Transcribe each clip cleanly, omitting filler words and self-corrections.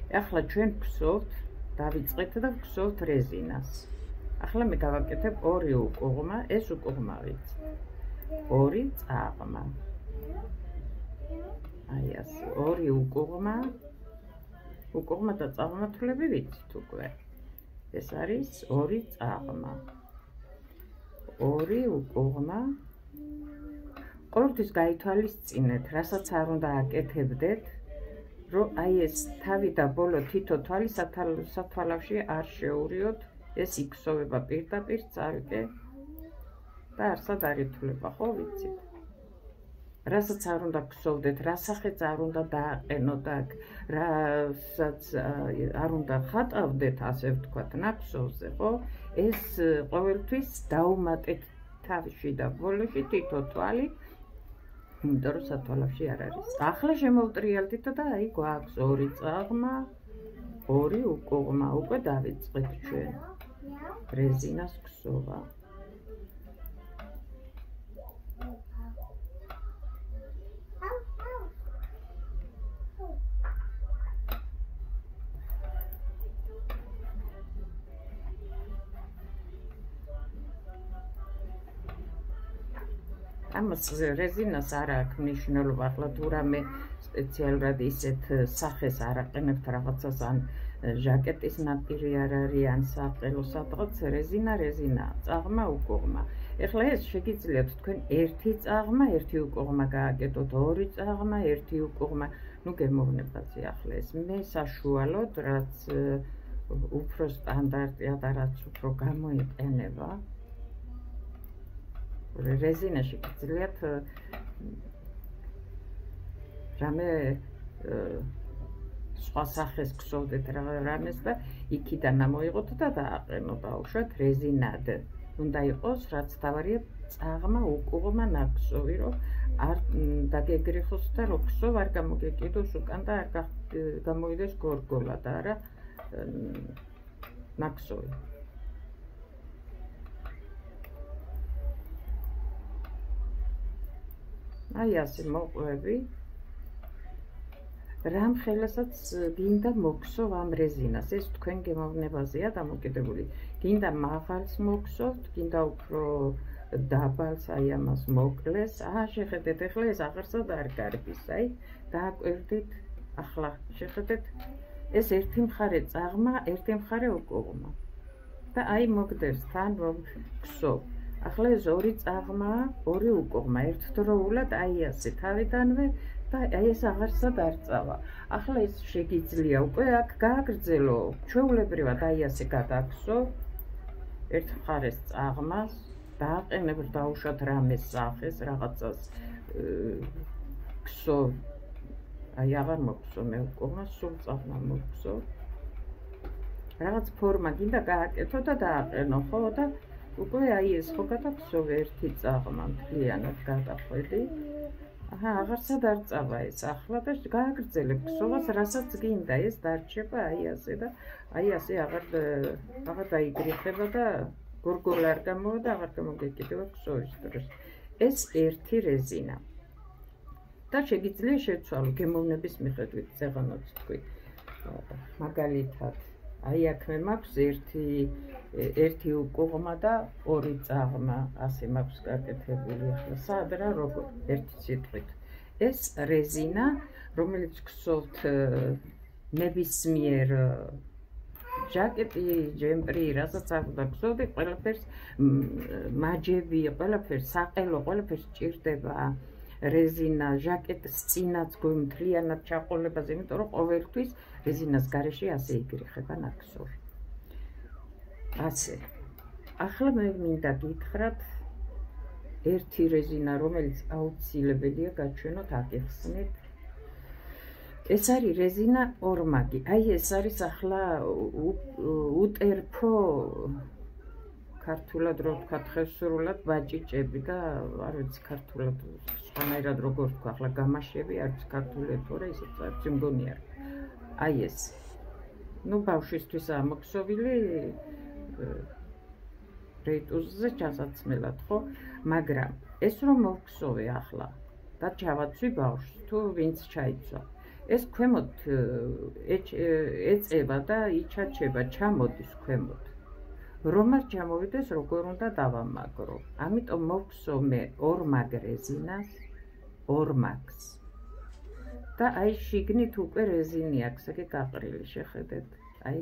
ახლა ჩვენ გვსოვთ, დავიწყეთ და გვსოვთ რეზინას. ახლა მე გავაკეთებ 2 უკუღმა, ეს უკუღმა ვიცით. 2 წაღმა. აი ასე, 2 უკუღმა და წაღმართლები ვიცით უკვე. ეს არის 2 წაღმა. 2 უკუღმა. ყოველთვის გაითვალისწინეთ, რასაც არ უნდა აკეთებდეთ, რომ აი ეს თავი და ბოლო თითო თვალი სათვალავში არ შეურიოთ, ეს იქსოვება პირდაპირ წავიკე და არსად არ ითვლება, ხო ვიცით? რასაც არ უნდა გსოვდეთ, რასახეც არ უნდა დააყენოთ აქ, რასაც არ უნდა ხატავდეთ, ასე ვთქვათ, ნაკსოვზე, ხო? ეს ყოველთვის დაუმატეთ თავში და ბოლოში თითო თვალი, იმიტომ რომ სათვალავში არ არის. ახლა შემოვტრიალდით და აი გვაქვს 2 წაღმა, 2 უკუღმა, უკვე დავიწყეთ ჩვენ რეზინას ქსოვა. ამას რეზინას არ აქვს მნიშვნელობა, ახლა თუ რამე სპეციალურად ისეთ სახეს არ აყენებთ რაღაცას, ან ჟაკეტის ნაპირი არ არის, ან საყელო სადღაც, რეზინა, წაღმა, უკუღმა. ეხლა ეს შეგიძლიათ თქვენ 1 წაღმა, 1 უკუღმა გააკეთოთ, 2 წაღმა, 1 უკუღმა, ნუ გემოვნებაზე ახლა ეს მე საშუალოდ, რაც უფრო სტანდარტია და რაც უფრო გამოიყენება. რეზინაში გიძლიათ რამე სხვა სახეს გსოვდეთ რამეს და იქიდან ამოიღოთ და დააყენოთ, აუშვათ რეზინად. უნდა იყოს, რაც თავარია წაღმა, უკუღმა, ნაკსოვი, რომ არ დაგეგრიხოს და რო გსოვ არ გამოგეკიდოს უკან და არ გამოვიდეს გორგოლა და არა ნაკსოვი. აი ასე მოყვები. რამ ხელასაც გინდა მოგსოვ ამ რეზინას, ეს თქვენ გემოვნებაზეა დამოკიდებული. გინდა მაღალს მოგსოვთ, გინდა უფრო დაბალს, აი ამას მოკლეს. შეხედეთ, ახლა ეს აღარსად არ გარბის, აი დააკვირდით, ახლა შეხედეთ, ეს ერთი მხარე წაღმა, ერთი მხარე უკუღმა. და აი მოგდევს თან მოგსოვ. ახლა ეს 2 წაღმა, 2 უკუღმა, ერთდროულად აი ასე თავიდანვე და აი ეს აღარსად არ წავა. ახლა ეს შეგიძლია უკვე აქ გააგრძელო, ჩვეულებრივად აი ასე გადაგსო, ერთ მხარეს წაღმას, დააყენებ დაუშვათ რამეს სახეს, რაღაცას გსო, აი აღარ მოგსო მე უკუღმას, სულ წაღმა მოგსო. რაღაც ფორმა გინდა გააკეთო და დააყენო, ხო და უკვე აი ეს ხო გადაგსოვ 1 წაღმა მთლიანად გადახვედი. აღარსად არ წავა ეს ახლა და გააგრძელებ ქსოვას, რასაც გინდა, ეს დარჩება აი ასე და აი ასე აღარ დაიგრიხება და გორგოლა არ გამოვა და აღარ გამოგეკიდება ქსოვის დროს. ეს 1 რეზინა. და შეგიძლია შეცვალო გემოვნების მიხედვით, ზეღანოც თქვი. მაგალითად აი აქ მე მაქვს 1 უკუღმა და 2 წაღმა, ასე მაქვს გაკეთებული. ახლა სად რა როგორ ერთი სიტყვით. ეს რეზინა, რომელიც გსოვთ ნებისმიერ ჟაკეტი, ჯემპრი, რასაც არ უნდა გსოვდე, ყველაფერს მაჯები, ყველაფერს საყელო, ყველაფერს ჭირდება რეზინა, ჟაკეტს წინაც მთლიანად ჩაყოლებაზე, იმიტომ რომ ყოველთვის რეზინას გარეშე ასე იგრიხება ნაკსოვი. ასე. ახლა მე მინდა გითხრათ ერთი რეზინა, რომელიც აუცილებელია გაჩვენოთ, აგეხსნით. ეს არის რეზინა ორმაგი. აი ეს არის ახლა უტერფო ქართულად რო ვთქვათ, ხევსურულად ბაჭიჭები და არ ვიცი ქართულად სხვანაირად როგორ ვთქვა, ახლა გამაშები, არ ვიცი ქართულად თორე ისეც არ ვიცი, მგონი არ. აი ეს. ნუ ბავშვისთვისაა მოქსოვილი რეიტუზზე ჩასაცმელად, ხო? მაგრამ ეს რომ მოვქსოვე ახლა და ჩავაცვი ბავშვს, თუ ვინც ჩაიცვა. ეს ქვემოთ ეწევა და იჩაჩება, ჩამოდის ქვემოთ. რომ არ ჩამოვიდეს, როგორ უნდა დავამაგრო. ამიტომ მოვხსო მე ორმაგ რეზინას, ორმაგს. და აი შიგნით უკვე რეზინი აქვს, ეგ გაყრილი შეხედეთ. აი.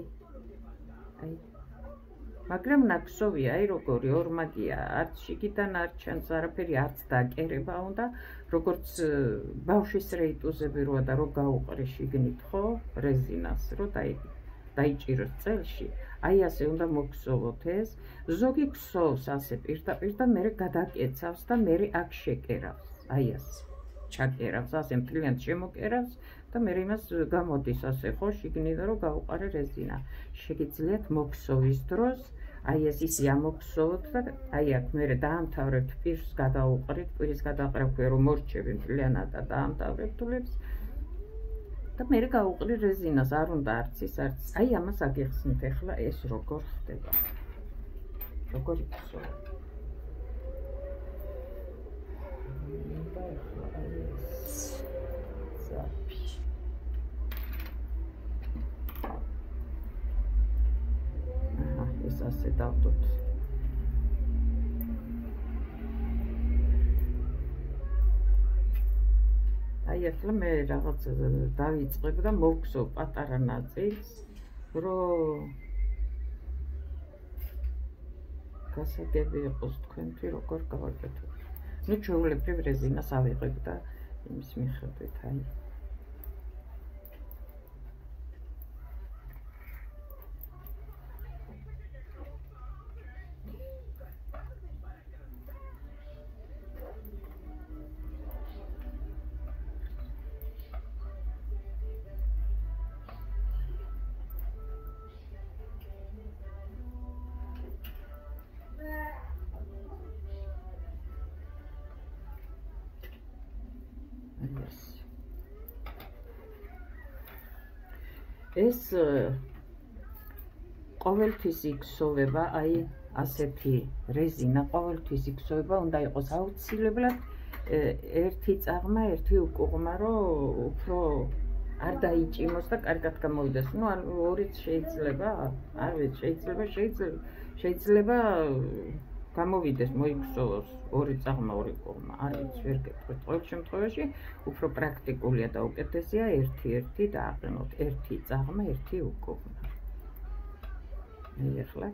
მაგრამ ნაკსოვია, აი როგორი ორმაგია, არც შიგიდან არ ჩანს არაფერი, არც დაკერება უნდა, როგორც ბავშვის რეიტუზები როა და რო გაუყრი შიგნით, ხო, რეზინას, რო დაიჭიროს წელში. აი ასე უნდა მოგხსოვოთ ეს. ზოგი ქსოვს ასე პირდაპირ და მერე გადაკეცავს და მერე აქ შეკერავს. აი ასე. ჩაკერავს, ასე მთლიანად შემოკერავს და მერე იმას გამოდის ასე, ხო, შიგნიდან რო გაუყარე რეზინა. შეგიძლიათ მოგხსოვის დროს აი ეს ისი ამოგხსოვოთ და აი აქ მერე დაამთავრებთ პირს გადაუყრით, პირის გადაყრა რომ მორჩები მთლიანად და დაამთავრებთ თულებს. და მერე გაუყრი რეზინას, არ უნდა არც ის, არც აი ამას აგიხსნით ახლა ეს როგორ ხდება. როგორ იხსოვთ. ეს ასე დავდოთ. აი ახლა მე რაღაც დავიწყებ და მოვხსოვ პატარა ნაწილს, რომ გასაგები იყოს თქვენთვის როგორ გავაკეთოთ. ნუ ჩვეულებრივ რეზინას ავიღებ და იმის მიხედვით აი ეს ყოველთვის იქსოვება, აი ასეთი რეზინა ყოველთვის იქსოვება, უნდა იყოს აუცილებლად ერთი წაღმა, ერთი უკუღმა, რომ უფრო არ დაიჭიმოს და კარგად გამოვიდეს. ნუ ორიც შეიძლება, არ ვიცი, შეიძლება გამოვიდეს, მოიქსოვოს ორი წაღმა, ორი უკუღმა. არ ვიცი, ვერ გეტყვით. ყოველ შემთხვევაში უფრო პრაქტიკულია და უკეთესია ერთი დააყენოთ. ერთი წაღმა, ერთი უკუღმა. ახლა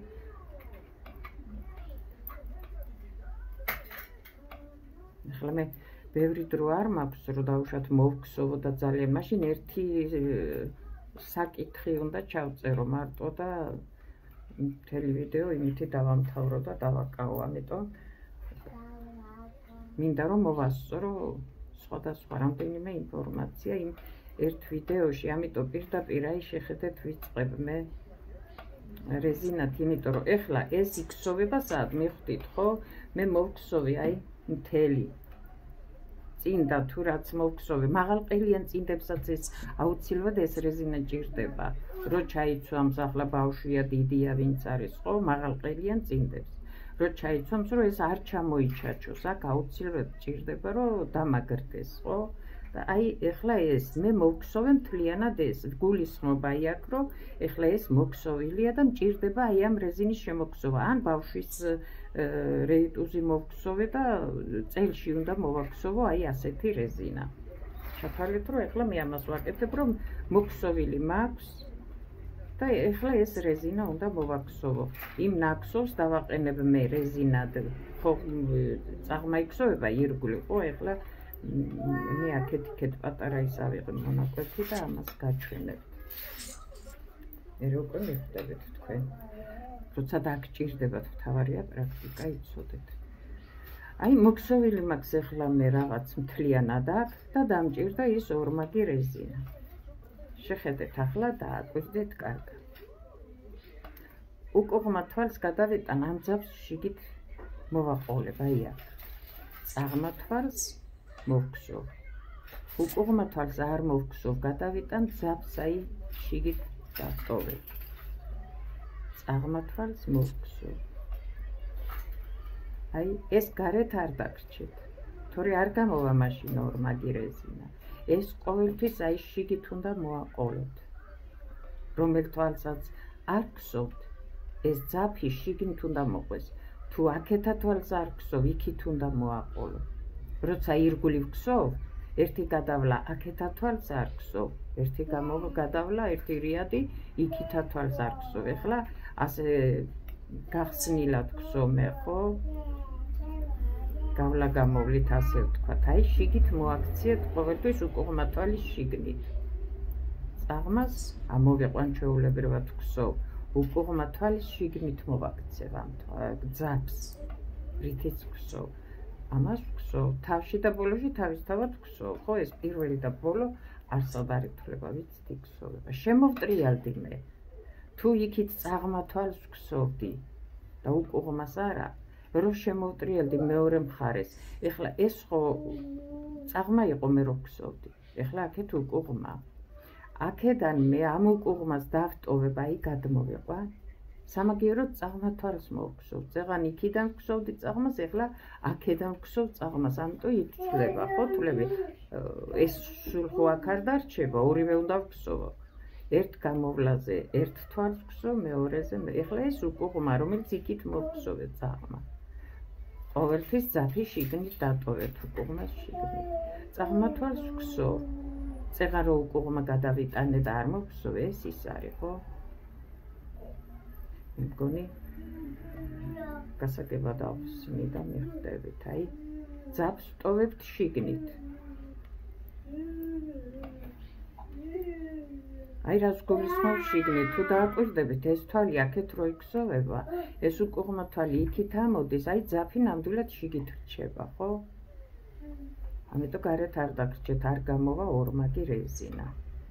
მე ბევრი დრო არ მაქვს, რომ დავუშვათ მოვხსოვო და ძალიან მაშინ ერთი საკითხი უნდა ჩავწერო მარტო და მთელი ვიდეო იმითი დავამთავრო და დავაკავო. ამიტომ მინდა რომ მოვასწორო სხვადასხვა რამდენიმე ინფორმაცია იმ ერთ ვიდეოში, ამიტომ პირდაპირ აი შეხედეთ ვიწყებ მე რეზინად, იმიტომ რომ ეხლა ეს იქსოვება სად მიხვდით, ხო? მე მოვხსოვე აი მთელი წინდა თუ რაც მოვხსოვე, მაღალყელიან წინდებსაც ეს აუცილებლად ეს რეზინა ჭირდება. რო ჩაიცვამს, ახლა ბავშვია, დიდია, ვინც არის, ხო, მაღალყელიან წინდებს. რო ჩაიცვამს, რომ ეს არ ჩამოიჩაჩოს, აქ აუცილებლად ჭირდება, რომ დამაგრდეს, ხო? და აი ეხლა ეს მე მოვხსოვე მთლიანად ეს გულისხმობა აი აქ, რომ ეხლა ეს მოგხსოვილია და მჭირდება აი ამ რეზინის შემოხსოვა. ან ბავშვის რეიტუზი მოვხსოვე და წელში უნდა მოვახსოვო აი ასეთი რეზინა. ჩათვალეთ, რომ ეხლა მე ამას ვაკეთებ, რომ მოგხსოვილი მაქვს და ეხლა ეს რეზინა უნდა მოვახსოვო. იმ ნაკსოვს დავაყენებ მე რეზინად, ხო, წაღმა იქსოვება ირგვლივ, ხო, ეხლა მე აქეთ პატარა ის ავიღებ მონაკვეთი და ამას გაჩვენებ. მე როგორ მიხვდებით თქვენ? როცა დაგჭირდებათ, მთავარია პრაქტიკა იცოდეთ. აი მოგხსოვილი მაქვს ეხლა მე რაღაც მთლიანად აქ და დამჭირდა ის ორმაგი რეზინა. შეხედეთ ახლა დააკვირდეთ კარგად. უკუღმა თვალს გადავეტან ამ ძაბს შიგით მოვაყოლებ აი აქ. წაღმა თვალს მოვხსოვ. უკუღმა თვალს არ მოვხსოვ, გადავიტან ძაბს აი შიგით დავტოვებ. წაღმა თვალს მოვხსოვ. აი ეს გარეთ არ დაგრჩით. თორე არ გამოვა მაშინ ორმაგი რეზინა. ეს ყოველთვის აი შიგით უნდა მოაყოლოთ. რომელ თვალსაც არ გსოვთ, ეს ძაფი შიგნით უნდა მოყვეს. თუ აქეთა თვალს არ გსოვ, იქით უნდა მოაყოლო. როცა ირგვლივ გსოვ, ერთი გადავლა აქეთა თვალს არ გსოვ, ერთი გადავლა, ერთი რიადი იქითა თვალს არ გსოვ. ეხლა ასე გახსნილად გსოვ მე, ხო? გავლა გამოვლით ასე ვთქვათ, აი შიგით მოაქციეთ ყოველთვის უკუღმა თვალის შიგნით. წაღმას ამოვიყვან ჩვეულებრივად გსოვ, უკუღმა თვალის შიგნით მოვაქცევ ამ ძაფს, რითიც გსოვ. ამას გსოვ, თავში და ბოლოში თავისთავად გსოვ, ხო? ეს პირველი და ბოლო არსად არ ითვლება, ვიცით გსოვება. შემოვტრიალდი მე. თუ იქით წაღმა თვალს გსოვდი და უკუღმას არა, რო შემოვტრიალდი მეორე მხარეს. ეხლა ეს ხო წაღმა იყო მე რო გსოვდი. ეხლა აქეთ უკუღმა. აქედან მე ამ უკუღმას დავტოვებ, აი გადმოვიყვან. სამაგიეროდ წაღმა თვალს მოვგსოვ. წეღან იქიდან ვგსოვდი წაღმას, ეხლა აქედან ვგსოვ წაღმას, ამიტომ ითვლება, ხო? თვლები ეს სულ ხო აქ არ დარჩება, ორივე უნდა ვგსოვო. ერთ გამოვლაზე ერთ თვალს ვგსოვ, მეორეზე ეხლა ეს უკუღმა, რომელიც იქით მოვგსოვე წაღმა. ყოველთვის ძაფი შიგნით დატოვეთ უკუღმას შიგნით. წაღმა თვალს ვგსოვ. წეღან რო უკუღმა გადავიტანე და არ მოვგსოვ, ეს ის არის, ხო? მგონი გასაგებად ავხსნი და მიხვდებით, აი ძაფს ვტოვებთ შიგნით. აი რას გულისხმობ შიგნით, თუ დააკვირდებით ეს თვალი აქეთ რო იგსოვება, ეს უკუღმა თვალი იქით ამოდის, აი ძაფი ნამდვილად შიგით რჩება, ხო? ამიტომ გარეთ არ დაგრჩეთ, არ გამოვა ორმაგი რეზინა.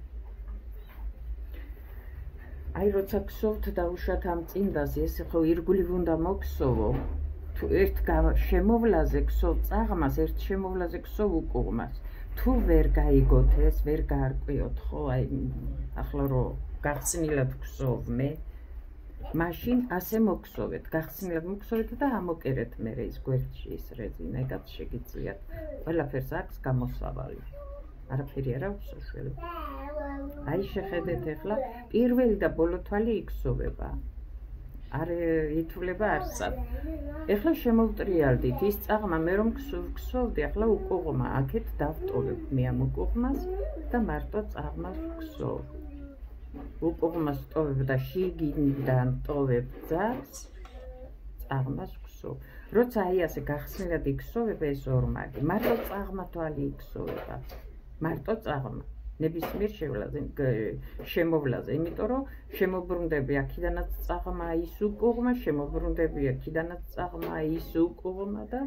აი როცა გსოვთ დაუშვათ ამ წინდაზე, ეს ხო ირგვლივ უნდა მოგსოვო. თუ ერთ შემოვლაზე გსოვ წაღმას, ერთ შემოვლაზე გსოვ უკუღმას. თუ ვერ გაიგოთ ეს, ვერ გაარკვიოთ, ხო? აი ახლა რო გახსნილად გსოვ მე, მაშინ ასე მოგსოვეთ, გახსნილად მოგსოვეთ და ამოკერეთ მე ის გვერდში ის რეზინა, ეგაც შეგიძლიათ. ყველაფერს აქვს გამოსავალი. არაფერი არ აქვს საშუალო. აი შეხედეთ ახლა პირველი და ბოლო თვალი იგსოვება. არ ითვლება არსად. ეხლა შემოვტრიალდით ის წაღმა მე რომ გსოვდი, ახლა უკუღმა აქეთ დავტოვებ მე ამ უკუღმას და მარტო წაღმას ვგსოვ. უკუღმას ვტოვებ და შიგნიდან ვტოვებ ძაფს, წაღმას ვგსოვ. როცა აი ასე გახსნილად იგსოვება ეს ორმაგი, მარტო წაღმა თვალი იგსოვება. მარტო წაღმა. ნებისმიერ შემოვლაზე, იმიტომ რომ შემოbrუნდები აქიდანაც წაღმა ის უკუღმა, შემოbrუნდები აქიდანაც წაღმა ის უკუღმა და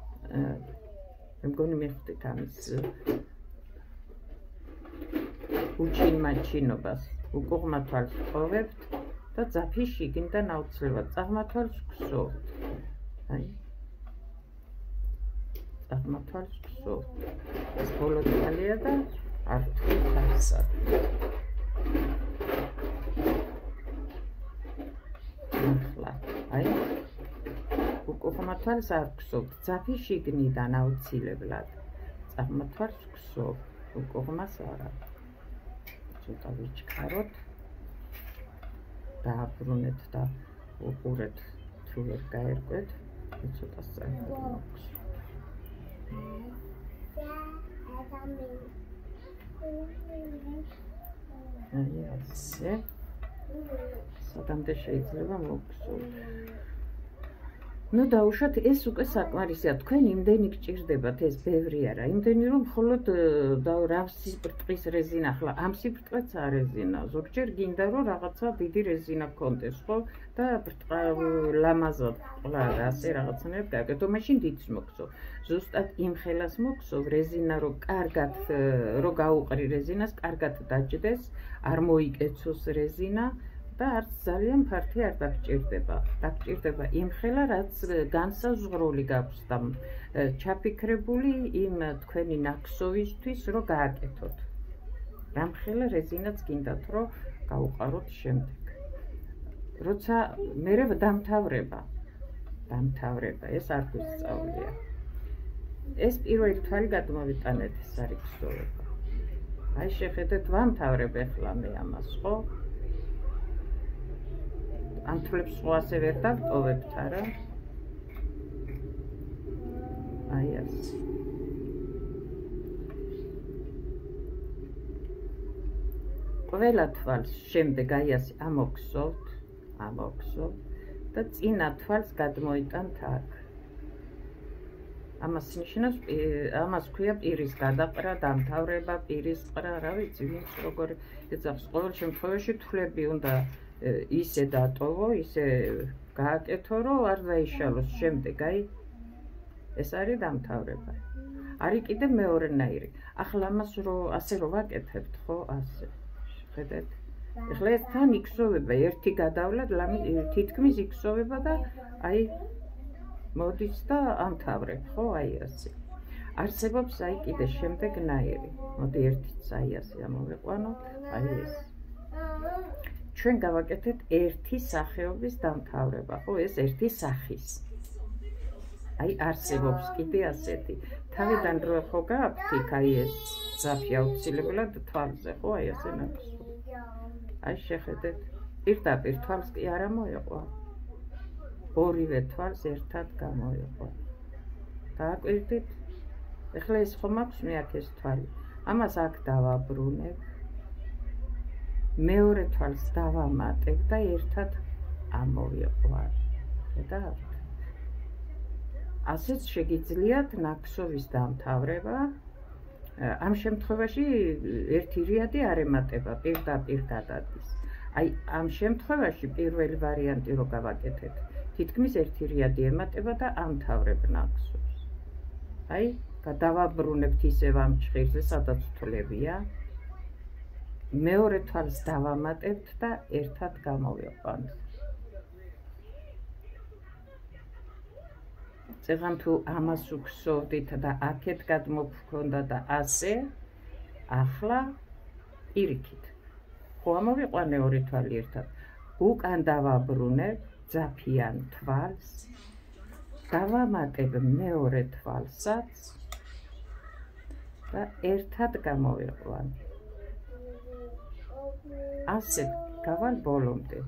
მე მგონი მიხვდით ამის უჩინმაჩინობას. უკუღმა თვალს ვტოვებთ და ძაფი შიგნიდან აუცილებლად წაღმა თვალს ვგსოვთ. აი წაღმა თვალს ვგსოვთ. ეს ბოლო თვალია და არ თქვით არსად. ახლა აი უკუღმა თვალს არ ვგსოვთ, ძაფი შიგნიდან აუცილებლად. წაღმა თვალს ვგსოვ, უკუღმას არა. ცოტა ვიჩქაროთ, დააბრუნეთ და უყურეთ, თუ ვერ გაერკვეთ, ცოტა სწრაფად მოგხსოვთ. აი ასე. სადამდე შეიძლება მოგხსოვთ. ნუ დაუშვათ, ეს უკვე საკმარისია. თქვენ იმდენი გჭირდებათ, ეს ბევრი არა. იმდენი რომ მხოლოდ რავს სიბრტყის რეზინა, ახლა ამ სიბრტყეც არ რეზინა. ზოგჯერ გინდა რომ რაღაცა დიდი რეზინა გქონდეს, ხო? და ლამაზად ყლა ასე რაღაცნაირად გააკეთო, მაშინ დიდს მოგხსოვ. ზუსტად იმ ხელას მოგხსოვ რეზინა, რომ კარგად რო გაუყრი რეზინას, კარგად დაჯდეს, არ მოიკეცოს რეზინა. და არც ძალიან ფართი არ დაგჭირდება. დაგჭირდება იმ ხელა, რაც განსაზღვრული გაქვს და ჩაფიქრებული იმ თქვენი ნაკსოვისთვის, რომ გააკეთოთ. რამ ხელა რეზინაც გინდათ, რომ გაუყაროთ შემდეგ. როცა მერე დამთავრება, ეს არ გვისწავლია. ეს პირველი თვალი გადმოვიტანეთ, ეს არის გსოვება. აი შეხედეთ, ვამთავრებ ახლა მე ამას, ხო? ამ თვლებს სხვა ასე ვერ დავტოვებთ, არა? აი ასე. ყველა თვალს შემდეგ აი ასე ამოგსოვთ და წინა თვალს გადმოიტანთ აქ. ამას ნიშნავს, ამას ქვია პირის გადაყრა, დამთავრება, პირის ყრა, რა ვიცი, ვინც როგორ ეძახს. ყოველ შემთხვევაში თვლები უნდა ისე დატოვო, ისე გააკეთო, რომ არ დაიშალოს შემდეგ, აი ეს არის დამთავრება. არის კიდე მეორენაირი. ახლა ამას ასე რომ ვაკეთებთ, ხო, ასე. ხედეთ. ეხლა ეს თან იქსოვება, ერთი გადავლა, თითქმის იქსოვება და აი მოდის და ამთავრებ, ხო, აი ასე. არსებობს აი კიდე შემდეგნაირი. მოდი ერთიც აი ასე ამოვიყვანოთ, აი ეს. ჩვენ გავაკეთეთ ერთი სახეობის დამთავრება, ხო, ეს ერთი სახის. აი არსებობს კიდე ასეთი. თავიდან რო ხო გააქვთ იქ აი ეს ძაფი აუცილებლად თვალზე, ხო, აი ასე ნახოს. აი შეხედეთ, პირდაპირ თვალს კი არ მოეყვა. ორივე თვალს ერთად გამოეყვა. დააკვირდით? ეხლა ეს ხომ აქვს მე აქ ეს თვალი. ამას აქ დავაბრუნებ. მეორე თვალს დავამატებ და ერთად ამოვეყვა. ხედავთ? ასეც შეგიძლიათ ნაკსოვის დამთავრება. ამ შემთხვევაში ერთი რიადი არ ემატება, პირდაპირ გადადის. აი ამ შემთხვევაში პირველი ვარიანტი რო გავაკეთეთ, თითქმის ერთი რიადი ემატება და ამთავრებ ნაკსოვს. აი გადავაბრუნებთ ისევ ამ ჭხირზე, სადაც თვლებია. მეორე თვალს დავამატებთ და ერთად გამოვიყვანთ. წეგან თუ ამას უგსოვდით და აქეთ გადმოგქონდა და ასე, ახლა პირიქით. ხო ამოვიყვანე ორი თვალი ერთად. უკან დავაბრუნებ ძაფიან თვალს, დავამატებ მეორე თვალსაც და ერთად გამოვიყვან. ასე გავალ ბოლომდე.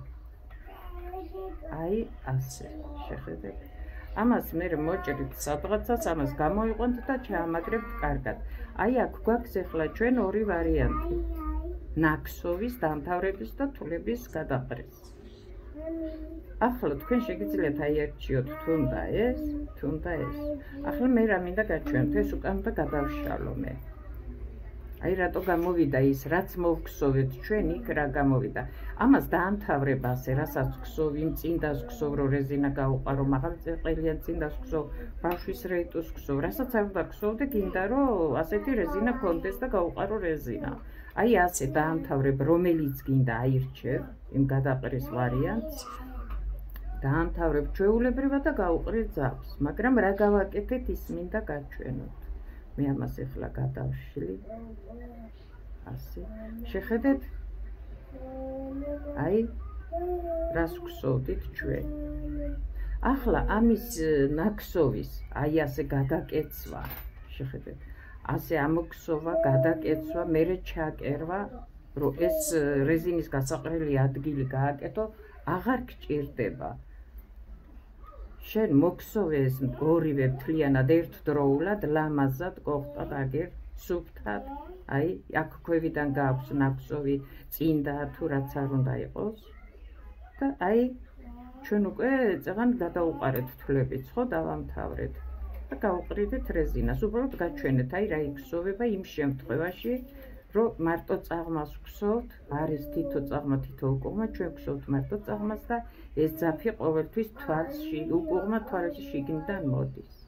აი ასე, შეხედეთ. ამას მე მოჭრით სადღაცას, ამას გამოიყვანთ და ჩაამაგრებთ კარგად. აი აქ გვაქვს ახლა ჩვენ ორი ვარიანტი. ნაკსოვის დამთავრების და თვლების გადაყრის. ახლა თქვენ შეგიძლიათ აიარჩიოთ თუნდა ეს. ახლა მე რა მინდა გაჩვენოთ, ეს უკან და გადავშალო მე. აი რატო გამოვიდა ის, რაც მოვგსოვეთ ჩვენ იქ რა გამოვიდა. ამას დაამთავრებ ასე, რასაც გსოვი, წინდას გსოვ, რომ რეზინა გაუყარო, მაღალი წერყელიან წინდას გსოვ, ბავშვის რეიტუს გსოვ, რასაც არ უნდა გსოვდე, გინდა რომ ასეთი რეზინა გქონდეს და გაუყარო რეზინა. აი ასე დაამთავრებ, რომელიც გინდა აირჩევ იმ გადაყრის ვარიანტს. დაამთავრებ ჩვეულებრივად და გაუყრე ძაფს, მაგრამ რა გავაკეთეთ ის მინდა გაჩვენოთ. მე ამას ახლა გადავშლი. ასე. შეხედეთ? აი რას გსოვდით ჩვენ. ახლა ამის ნაკსოვის, აი ასე გადაკეცვა, შეხედეთ. ასე ამოგსოვა, გადაკეცვა, მერე ჩაკერვა, რომ ეს რეზინის გასაყრელი ადგილი გააკეთო, აღარ გჭირდება. შენ მოგსოვე ეს ორივე მთლიანად ერთდროულად, ლამაზად, კოხტად აგერ, სუფთად, აი აქ ქვევიდან გააქვს ნაკსოვი, წინდა თუ რაც არ უნდა იყოს. და აი ჩვენ უკვე წეგან გადაუყარეთ თვლებიც, ხო, დავამთავრეთ. და გავუყრიდეთ რეზინას, უბრალოდ გაჩვენეთ, აი რა იქსოვება იმ შემთხვევაში, რომ მარტო წაღმას ვგსოვთ, არის თითო წაღმა, თითო უკუღმა, ჩვენ ვგსოვთ მარტო წაღმას და ეს ძაფი ყოველთვის თვალში, უკუღმა თვალში შიგნიდან მოდის.